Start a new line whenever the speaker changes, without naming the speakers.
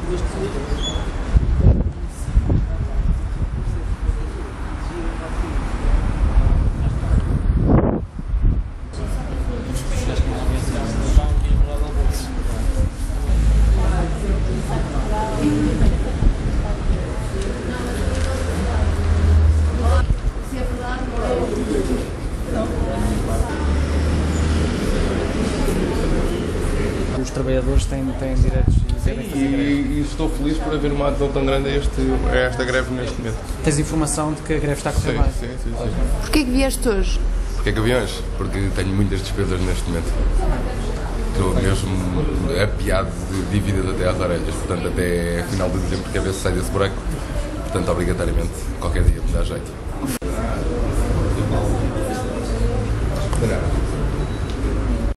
Os trabalhadores têm direitos e devem fazer greve.
E estou feliz por haver uma adesão tão grande a esta greve neste momento.
Tens informação de que a greve está a correr
Sim,
bem?
sim.
Porquê que vieste hoje?
Porquê que aviões? Porque tenho muitas despesas neste momento. Estou mesmo apiado de dívidas até às orelhas, portanto até final de dezembro quer ver se sai desse buraco. Portanto, obrigatoriamente, qualquer dia me dá jeito.